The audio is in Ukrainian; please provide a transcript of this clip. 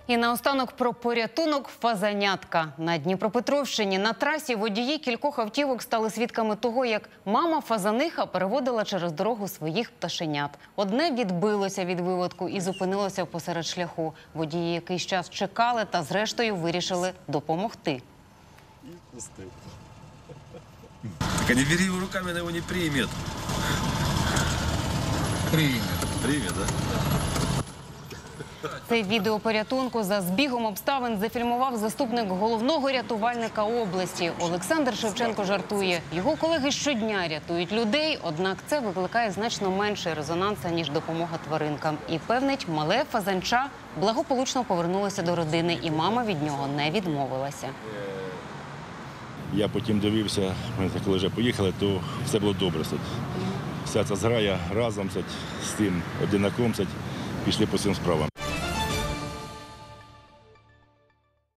І наостанок про порятунок фазанятка. На Дніпропетровщині на трасі водії кількох автівок стали свідками того, як мама-фазаниха переводила через дорогу своїх пташенят. Одне відбилося від виводку і зупинилося посеред шляху. Водії якийсь час чекали та зрештою вирішили допомогти. Так не бери его руками, она его не примет. Примет, да? Це відео порятунку за збігом обставин зафільмував заступник головного рятувальника області. Олександр Шевченко жартує. Його колеги щодня рятують людей, однак це викликає значно менший резонанс, ніж допомога тваринкам. І певнить, мале фазанча благополучно повернулося до родини, і мама від нього не відмовилася. Я потім дивився, коли вже поїхали, то все було добре. Вся ця зграя разом з тим одинаком пішли по цим справам.